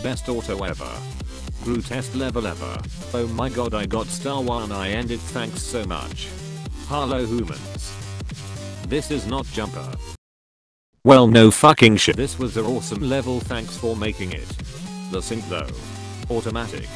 best auto ever. Greatest level ever. Oh my god, I got star 1, I ended, thanks so much. Hello humans. This is not jumper. Well no fucking shit, this was an awesome level, thanks for making it. The sync though. Automatic.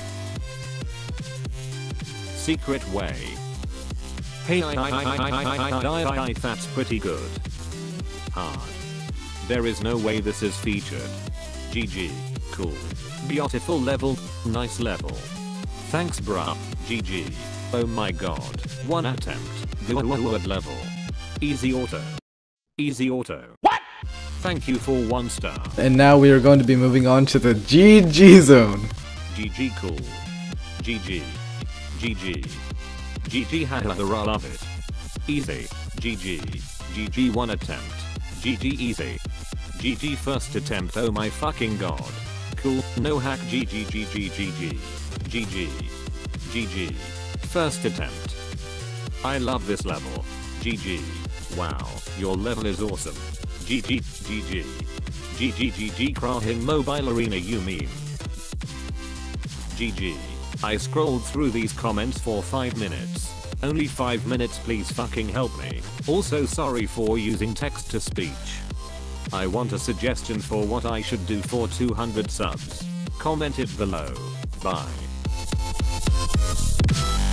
Secret way. Hey that's pretty good. Hard. There is no way this is featured. GG. Cool. Beautiful level. Nice level. Thanks bruh. GG. Oh my god. One attempt. Good level. Easy auto. Easy auto. What? Thank you for 1 star. And now we are going to be moving on to the GG zone. GG cool. GG. GG. GG haha love it. Easy. GG. GG 1 attempt. GG easy. GG first attempt, oh my fucking god. Cool, no hack. GG GG GG. GG. GG. First attempt. I love this level. GG. Wow, your level is awesome. GG GG. GG GG Crahing Mobile Arena you mean. GG. I scrolled through these comments for 5 minutes. Only 5 minutes, please fucking help me. Also sorry for using text to speech. I want a suggestion for what I should do for 200 subs. Comment it below. Bye.